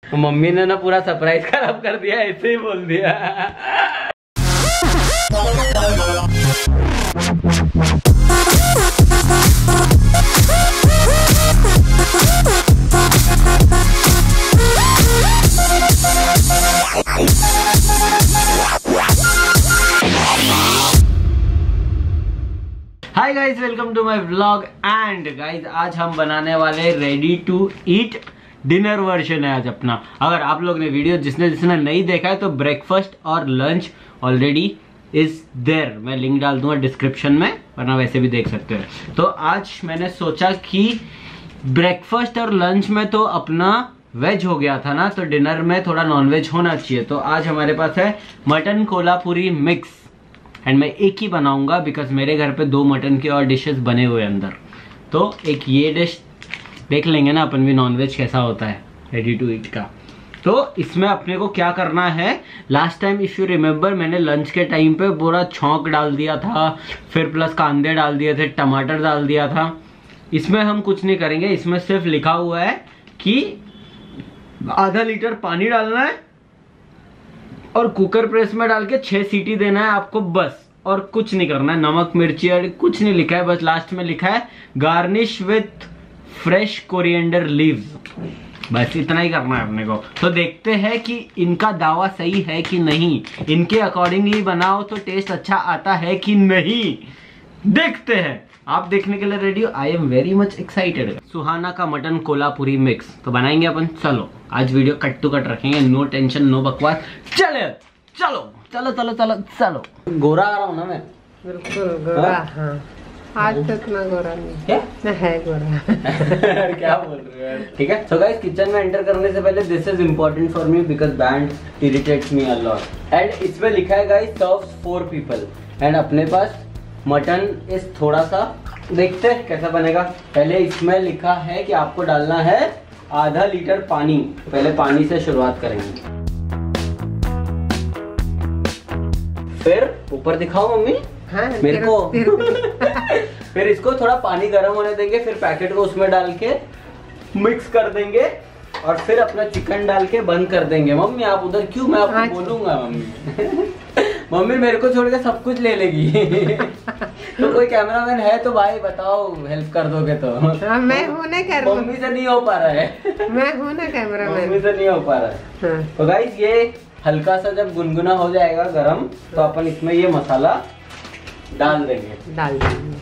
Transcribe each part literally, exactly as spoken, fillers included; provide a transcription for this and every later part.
तो मम्मी ने ना पूरा सरप्राइज खराब कर दिया, ऐसे ही बोल दिया। Hi guys, welcome to my vlog. And guys आज हम बनाने वाले ready to eat dinner version है आज अपना। अगर आप लोग ने वीडियो जिसने जिसने नहीं देखा है तो ब्रेकफास्ट और लंच ऑलरेडी इज देयर, मैं लिंक डाल दूंगा डिस्क्रिप्शन में, वरना वैसे भी देख सकते हैं। तो आज मैंने सोचा कि ब्रेकफास्ट और लंच में तो अपना वेज हो गया था ना, तो डिनर में थोड़ा नॉनवेज होना चाहिए। तो आज हमारे पास है मटन कोल्हापुरी मिक्स एंड मैं एक ही बनाऊंगा बिकॉज मेरे घर पे दो मटन के और डिशेस बने हुए अंदर। तो एक ये डिश देख लेंगे ना अपन भी नॉनवेज कैसा होता है रेडी टू ईट का। तो इसमें अपने को क्या करना है, last time if you remember मैंने लंच के टाइम पे पूरा छौंक डाल दिया था, फिर प्लस कांदे डाल दिए थे, टमाटर डाल दिया था। इसमें हम कुछ नहीं करेंगे, इसमें सिर्फ लिखा हुआ है कि आधा लीटर पानी डालना है और कुकर प्रेस में डाल के छह सीटी देना है आपको बस, और कुछ नहीं करना है। नमक मिर्ची और कुछ नहीं लिखा है, बस लास्ट में लिखा है garnish with fresh coriander leaves. बस इतना ही करना है अपने को। तो देखते हैं कि इनका दावा सही है कि नहीं, इनके अकॉर्डिंगली बनाओ तो टेस्ट अच्छा आता है कि नहीं, देखते हैं। आप देखने के लिए रेडी हो? I am very much excited. Suhana का मटन कोल्हापुरी मिक्स तो बनाएंगे अपन। चलो आज वीडियो कट टू कट रखेंगे, नो टेंशन नो बकवास। चले चलो चलो चलो चलो चलो। गोरा आ रहा हूँ ना मैं? बिल्कुल गोरा। हाँ आज तक ना गोरा नहीं क्या है गोरा। क्या बोल रहे हो? ठीक है। सो गाइस किचन में एंटर करने से पहले this is important for me because band irritates me a lot. And इसमें लिखा है guys serves four people and अपने पास मटन इस थोड़ा सा, देखते हैं कैसा बनेगा। पहले इसमें लिखा है कि आपको डालना है आधा लीटर पानी। तो पहले पानी से शुरुआत करेंगे, फिर ऊपर दिखाओ मम्मी। हाँ, मेरे को फिर इसको थोड़ा पानी गर्म होने देंगे, फिर पैकेट को उसमें डाल के मिक्स कर देंगे और फिर अपना चिकन डाल के बंद कर देंगे। मम्मी आप उधर क्यों, मैं आपको बोलूंगा मम्मी। मम्मी मेरे को छोड़ के सब कुछ ले लेगी। तो कोई कैमरामैन है तो भाई बताओ, हेल्प कर दोगे तो। हाँ, मैं हूँ ना कर, मम्मी से नहीं हो पा रहा है। मैं हूँ ना कैमरामैन, मम्मी से नहीं हो पा रहा है। हाँ। तो गाइस ये हल्का सा जब गुनगुना हो जाएगा गरम, तो अपन इसमें ये मसाला डाल देंगे डाल देंगे।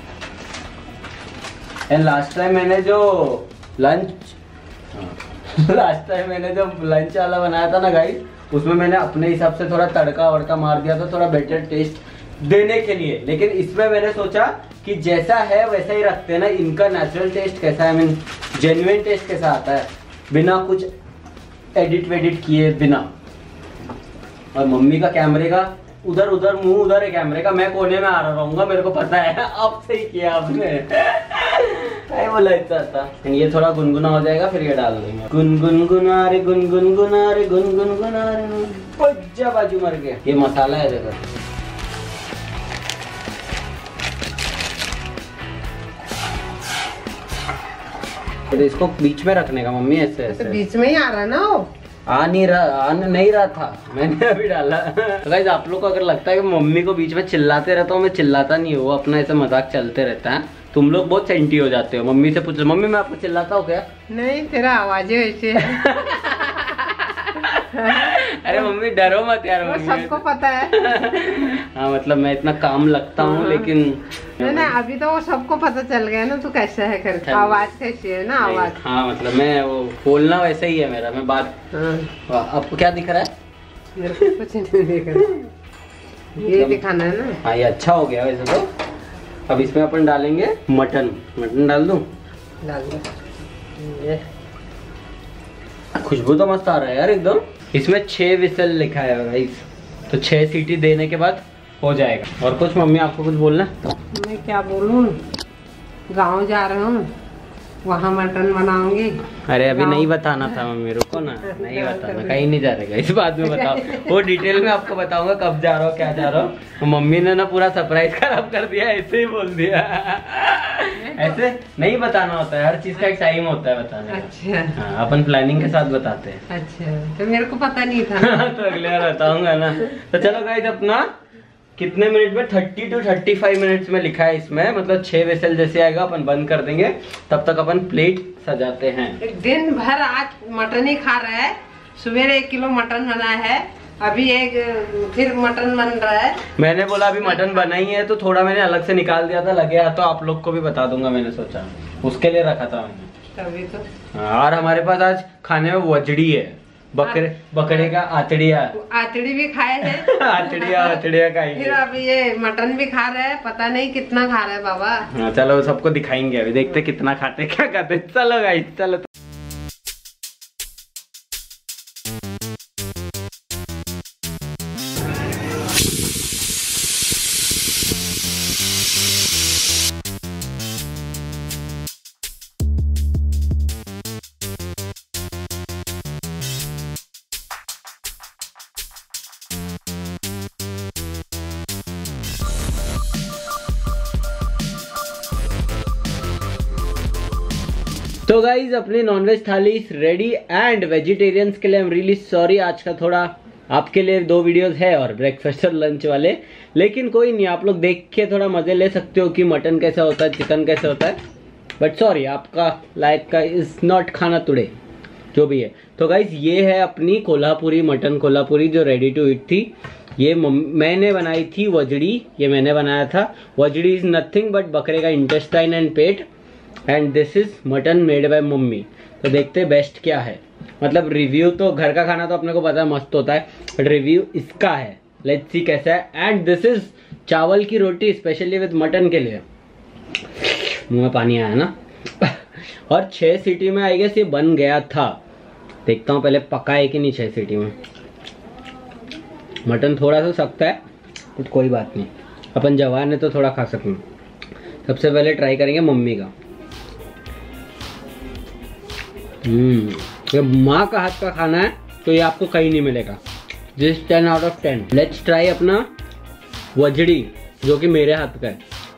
एंड लास्ट टाइम मैंने जो लंच लास्ट टाइम मैंने जो लंच वाला बनाया था ना गाइस, उसमें मैंने अपने हिसाब से थोड़ा तड़का वड़का मार दिया था, थोड़ा बेटर टेस्ट देने के लिए। लेकिन इसमें मैंने सोचा कि जैसा है वैसा ही रखते हैं ना, इनका नेचुरल टेस्ट कैसा है, मीन जेन्युइन टेस्ट कैसा आता है बिना कुछ एडिट वेडिट किए बिना। और मम्मी का कैमरे का उधर उधर मुंह उधर है कैमरे का, मैं कोने में आ रहा रहूंगा, मेरे को पता है। आप सही किया आपने। क्या बोला इतना था। ये थोड़ा गुनगुना हो जाएगा फिर ये डाल देंगे। गुनगुन गुना रे गुनगुन गुना रे गुनगुन गुना रे, बच्चा बाजू मर गया। ये मसाला है देखो। तो इसको बीच में रखने का मम्मी, ऐसे ऐसे। तो बीच में ही आ रहा ना वो, आ नहीं रहा, आ नहीं रहा था, मैंने अभी डाला। तो गाइस आप लोग को अगर लगता है कि मम्मी को बीच में चिल्लाते रहता हूँ, मैं चिल्लाता नहीं हूँ, वो अपना ऐसा मजाक चलते रहता है। तुम लोग बहुत सेंटी हो जाते हो। मम्मी से पूछो, मम्मी मैं आपको चिल्लाता हूँ क्या? नहीं, तेरा आवाज वैसे है। अरे मम्मी डरो मत यार, वो सबको पता है। हाँ मतलब मैं इतना काम लगता हूँ, लेकिन नहीं नहीं अभी तो वो सबको पता चल गया ना तू कैसा है करके, आवाज कैसी है ना आवाज। हाँ मतलब मैं वो बोलना वैसे ही है मेरा, मैं बात। हाँ। आपको क्या दिख रहा है? मेरे को कुछ नहीं दिख रहा, ये दिखाना है ना। हाँ ये अच्छा हो गया वैसे तो। अब इसमें अपन डालेंगे मटन। मटन डाल दूं? डाल दो। ये खुशबू तो मस्त आ रहा है यार एकदम। इसमें छह विसल लिखा है गाइस, तो छह सीटी देने के बाद हो जाएगा। और कुछ मम्मी आपको कुछ बोलना है? मैं क्या बोलूं, गांव जा रहा हूँ वहाँ मटन बनाऊंगी। अरे अभी नहीं बताना था मम्मी, रुको ना, नहीं बताना, कहीं नहीं जा रहेगा, इस बात में बताओ। वो डिटेल में आपको बताऊंगा कब जा रहा हूँ, क्या जा रहा हूँ। तो मम्मी ने ना पूरा सरप्राइज खराब कर दिया, ऐसे ही बोल दिया। ऐसे नहीं बताना होता है, हर चीज का एक टाइम होता है बताने का। अच्छा हाँ, अपन प्लानिंग के साथ बताते हैं। अच्छा तो मेरे को पता नहीं था। तो अगले बार बताऊंगा ना। तो चलो गाइस, अपना कितने मिनट में thirty two thirty five minutes में लिखा है इसमें, मतलब छह वेसल जैसे आएगा अपन बंद कर देंगे, तब तक अपन प्लेट सजाते हैं। दिन भर आज मटन ही खा रहा है। सुबह एक किलो मटन बना है, अभी एक फिर मटन बन रहा है। मैंने बोला अभी मटन बना ही है तो थोड़ा मैंने अलग से निकाल दिया था, लगे तो आप लोग को भी बता दूंगा, मैंने सोचा उसके लिए रखा था मैंने तभी तो। हाँ, और हमारे पास आज खाने में वजड़ी है, बकरे बकरे का आतड़िया आतड़ी भी खाए हैं। आतड़िया आतड़िया खाएंगे। फिर अब ये मटन भी खा रहे हैं, पता नहीं कितना खा रहे हैं बाबा। हाँ चलो सबको दिखाएंगे, अभी देखते कितना खाते क्या खाते। चलो गाइस चलो। तो गाइज अपनी नॉनवेज थाली रेडी एंड वेजिटेरियंस के लिए आई एम रियली सॉरी, आज का थोड़ा आपके लिए दो वीडियोस है और ब्रेकफास्ट और लंच वाले, लेकिन कोई नहीं, आप लोग देख के थोड़ा मजे ले सकते हो कि मटन कैसा होता है, चिकन कैसा होता है, बट सॉरी आपका लाइक का इज नॉट खाना टुडे, जो भी है। तो गाइज ये है अपनी कोल्हापुरी मटन कोल्हापुरी जो रेडी टू ईट थी। ये मैंने बनाई थी वजड़ी, ये मैंने बनाया था। वजड़ी इज नथिंग बट बकरे का इंटेस्टाइन एंड पेट, and this is mutton made by mummy. तो देखते हैं बेस्ट क्या है, मतलब रिव्यू तो घर का खाना तो अपने को पता है मस्त होता है, बट रिव्यू इसका है, लेट्स सी कैसा है। एंड दिस इज चावल की रोटी स्पेशली विद मटन के लिए। मुंह में पानी आया ना। और छह सीटी में आई गेस ये बन गया था, देखता हूँ पहले पका है कि नहीं छह सीटी में। मटन थोड़ा सा सख्त है बट कोई बात नहीं, अपन जवान है तो थोड़ा खा सकूँ। सबसे पहले ट्राई करेंगे मम्मी का। हम्म ये माँ का हाथ का खाना है तो ये आपको कहीं नहीं मिलेगा। This ten out of ten. Let's try अपना वजड़ी जो कि मेरे हाथ का है,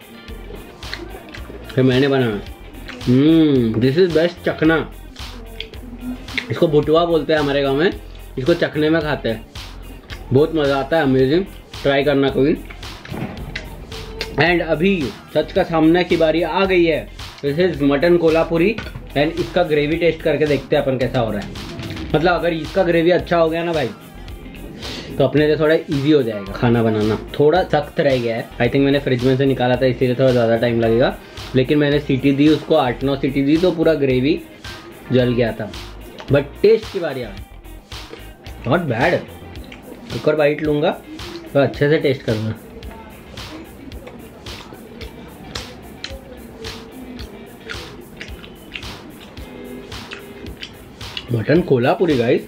फिर मैंने बनाया। हम्म दिस इज बेस्ट चखना, इसको भुटवा बोलते हैं हमारे गांव में, इसको चखने में खाते हैं, बहुत मजा आता है, अमेजिंग, ट्राई करना कोई। एंड अभी सच का सामने की बारी आ गई है। This is mutton Kolhapuri and इसका ग्रेवी टेस्ट करके देखते हैं अपन कैसा हो रहा है। मतलब अगर इसका ग्रेवी अच्छा हो गया ना भाई तो अपने लिए थोड़ा इजी हो जाएगा खाना बनाना। थोड़ा सख्त रह गया है, आई थिंक मैंने फ्रिज में से निकाला था इसीलिए थोड़ा ज़्यादा टाइम लगेगा, लेकिन मैंने सीटी दी उसको, आठ नौ सीटी दी तो पूरा ग्रेवी जल गया था। बट टेस्ट की बारी आ गई, नॉट बैड। एक और बाइट लूँगा तो अच्छे से टेस्ट करूँगा। Mutton Kolhapuri guys,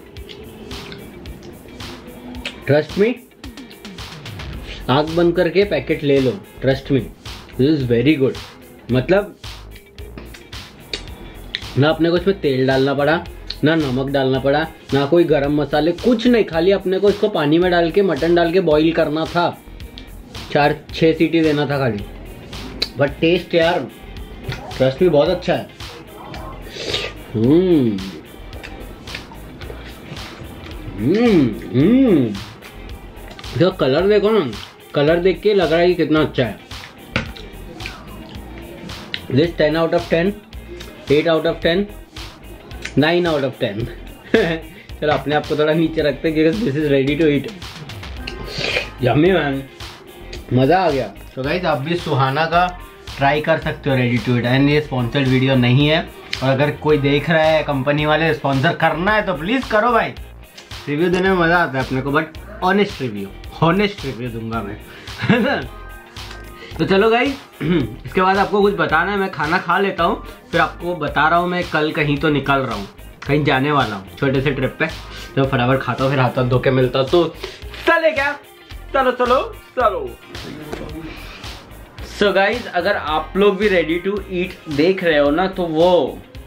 trust me, आग बंद करके पैकेट ले लो, trust me, this is very good. मतलब ना अपने को इसमें तेल डालना पड़ा, ना नमक डालना पड़ा, ना कोई गरम मसाले, कुछ नहीं, खाली अपने को इसको पानी में डाल के मटन डाल के बॉईल करना था, चार छः सीटी देना था खाली। बट टेस्ट यार ट्रस्ट मी बहुत अच्छा है। हम्म हम्म हम्म जो कलर देखो ना, कलर देख के लग रहा है कि कितना अच्छा है। This ten out of ten, eight out of ten, nine out of ten. चलो अपने आप को थोड़ा नीचे रखते हैं क्योंकि this is ready to eat. Yummy man, मज़ा आ गया। तो गाइस आप भी सुहाना का ट्राई कर सकते हो रेडी टू ईट, एंड ये स्पॉन्सर्ड वीडियो नहीं है, और अगर कोई देख रहा है कंपनी वाले स्पॉन्सर करना है तो प्लीज़ करो भाई। रिव्यू देने में मज़ा आता है अपने को, but honest review, honest review दूंगा मैं, है ना। तो चलो गाइस, इसके बाद आपको कुछ बताना है, मैं खाना खा लेता हूँ, फिर आपको बता रहा हूँ मैं कल कहीं तो निकल रहा हूँ, कहीं जाने वाला हूँ छोटे से ट्रिप पे, तो फटाफट खाता हूँ फिर हाथ धो के मिलता हूँ। तो चले क्या, चलो चलो चलो। सो गाइज अगर आप लोग भी रेडी टू ईट देख रहे हो ना, तो वो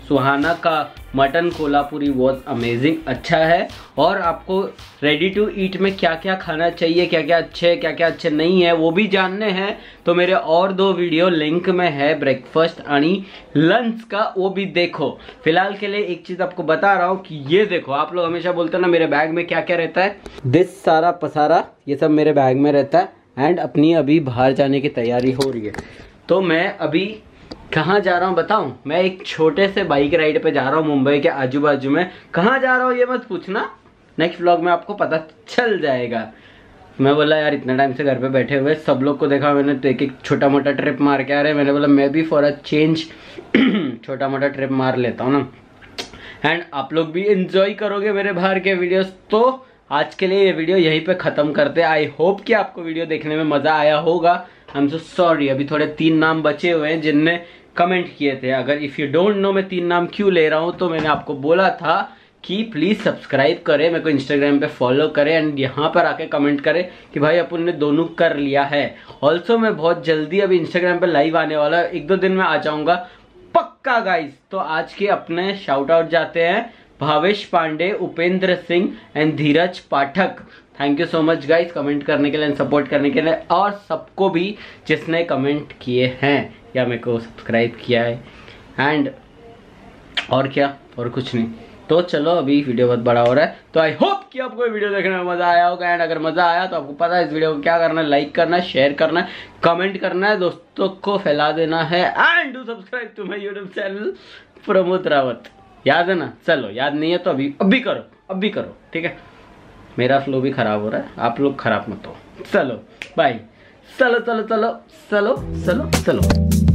सुहाना का मटन कोल्हापुरी बहुत अमेजिंग अच्छा है। और आपको रेडी टू ईट में क्या क्या खाना चाहिए, क्या क्या अच्छे क्या क्या अच्छे नहीं है, वो भी जानने हैं तो मेरे और दो वीडियो लिंक में है, ब्रेकफास्ट आणि लंच का, वो भी देखो। फिलहाल के लिए एक चीज आपको बता रहा हूँ कि ये देखो, आप लोग हमेशा बोलते हैं ना मेरे बैग में क्या क्या रहता है, दिस सारा पसारा ये सब मेरे बैग में रहता है। एंड अपनी अभी बाहर जाने की तैयारी हो रही है, तो मैं अभी कहाँ जा रहा हूँ बताऊँ? मैं एक छोटे से बाइक राइड पे जा रहा हूँ मुंबई के आजू बाजू में। कहाँ जा रहा हूँ ये मत पूछना, नेक्स्ट व्लॉग में आपको पता चल जाएगा। मैं बोला यार इतना टाइम से घर पे बैठे हुए सब लोग को देखा मैंने, तो एक एक छोटा मोटा ट्रिप मार के आ रहे हैं। मैंने बोला मैं भी फॉर अ चेंज छोटा मोटा ट्रिप मार लेता हूँ ना, एंड आप लोग भी एंजॉय करोगे मेरे बाहर के वीडियोस। तो आज के लिए ये वीडियो यहीं पे खत्म करते हैं। आई होप कि आपको वीडियो देखने में मजा आया होगा। आई एम सो सॉरी, अभी थोड़े तीन नाम बचे हुए हैं जिनने कमेंट किए थे। अगर इफ यू डोंट नो मैं तीन नाम क्यों ले रहा हूं, तो मैंने आपको बोला था कि प्लीज सब्सक्राइब करें, मेरे को इंस्टाग्राम पे फॉलो करें एंड यहाँ पर आके कमेंट करें कि भाई अपन ने दोनों कर लिया है। ऑल्सो मैं बहुत जल्दी अभी इंस्टाग्राम पे लाइव आने वाला, एक दो दिन में आ जाऊंगा पक्का गाइज। तो आज के अपने शाउट आउट जाते हैं Bhavesh Pandey, Upendra Singh and Dheeraj Pathak. Thank you so much guys comment करने के लिए, सपोर्ट करने के लिए, और सबको भी जिसने कमेंट किए हैं या मेरे को सब्सक्राइब किया है। एंड और क्या, और कुछ नहीं। तो चलो अभी वीडियो बहुत बड़ा हो रहा है, तो आई होप कि आपको वीडियो देखने में मजा आया होगा। एंड अगर मजा आया तो आपको पता है इस वीडियो को क्या करना है, लाइक करना है, शेयर करना है, कमेंट करना है, दोस्तों को फैला देना है, and do subscribe to my YouTube channel Pramod Rawat. याद है ना? चलो याद नहीं है तो अभी अभी करो, अभी करो, ठीक है? मेरा फ्लो भी खराब हो रहा है, आप लोग खराब मत हो। चलो बाय, चलो चलो चलो चलो चलो चलो।